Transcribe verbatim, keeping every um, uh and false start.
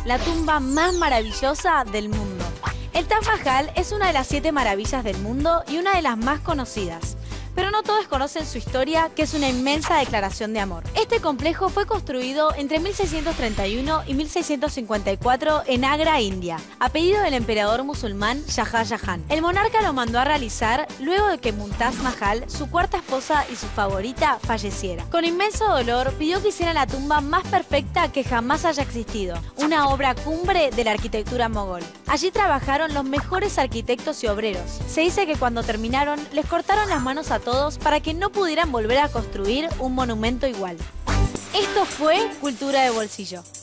la tumba más maravillosa del mundo. El Taj Mahal es una de las siete maravillas del mundo y una de las más conocidas. Pero no todos conocen su historia, que es una inmensa declaración de amor. Este complejo fue construido entre mil seiscientos treinta y uno y mil seiscientos cincuenta y cuatro en Agra, India, a pedido del emperador musulmán Shah Jahan. El monarca lo mandó a realizar luego de que Mumtaz Mahal, su cuarta esposa y su favorita, falleciera. Con inmenso dolor, pidió que hicieran la tumba más perfecta que jamás haya existido, una obra cumbre de la arquitectura mogol. Allí trabajaron los mejores arquitectos y obreros. Se dice que cuando terminaron, les cortaron las manos a todos para que no pudieran volver a construir un monumento igual. Esto fue Cultura de Bolsillo.